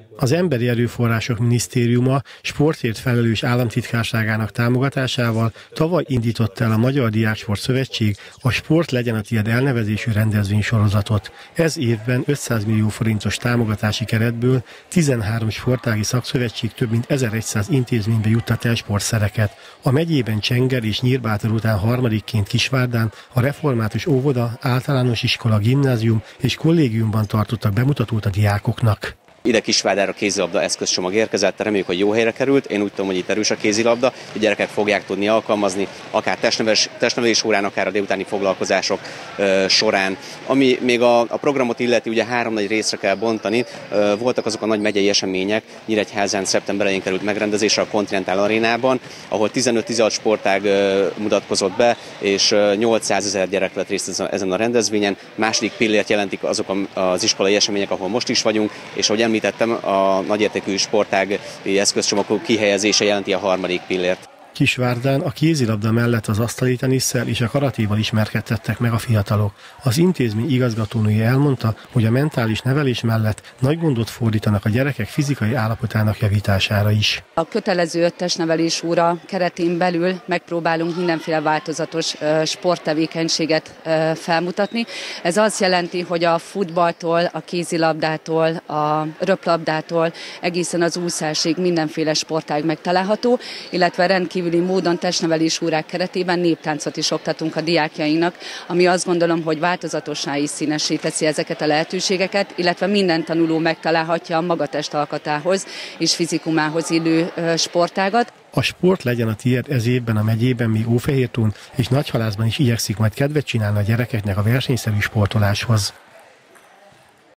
Az Emberi Erőforrások Minisztériuma sportért felelős államtitkárságának támogatásával tavaly indította el a Magyar Diáksport Szövetség a Sport legyen a tiéd elnevezésű rendezvénysorozatot. Ez évben 500 millió forintos támogatási keretből 13 sportági szakszövetség több mint 1100 intézménybe juttat el sportszereket. A megyében Csenger és Nyírbátor után harmadikként Kisvárdán a református óvoda, általános iskola, gimnázium és kollégiumban tartottak bemutatót a diákoknak. Ide Kisvárdára kézilabda eszközcsomag érkezett, reméljük, hogy jó helyre került. Én úgy tudom, hogy itt erős a kézilabda, a gyerekek fogják tudni alkalmazni, akár testnevelés órán, akár a délutáni foglalkozások során. Ami még a programot illeti, ugye 3 nagy részre kell bontani. Voltak azok a nagy megyei események, Nyíregyházán szeptember elején került megrendezésre a Continental Arénában, ahol 15-16 sportág mutatkozott be, és 800 000 gyerek vett részt ezen a rendezvényen. Második pillért jelentik azok az iskolai események, ahol most is vagyunk, és ahogy említettem, a nagyértékű sportág eszközcsomag kihelyezése jelenti a harmadik pillért. Kisvárdán a kézilabda mellett az asztali tenisszel és a karatéval ismerkedtettek meg a fiatalok. Az intézmény igazgatónője elmondta, hogy a mentális nevelés mellett nagy gondot fordítanak a gyerekek fizikai állapotának javítására is. A kötelező testnevelés óra keretén belül megpróbálunk mindenféle változatos sporttevékenységet felmutatni. Ez azt jelenti, hogy a futballtól, a kézilabdától, a röplabdától egészen az úszásig mindenféle sportág megtalálható, illetve rendkívüli módon testnevelés órák keretében néptáncot is oktatunk a diákjainknak, ami azt gondolom, hogy változatossá és színessé teszi ezeket a lehetőségeket, illetve minden tanuló megtalálhatja a maga testalkatához és fizikumához illő sportágat. A Sport legyen a tiéd ez évben a megyében, még Ófehértón és Nagyhalászban is igyekszik majd kedvet csinálni a gyerekeknek a versenyszerű sportoláshoz.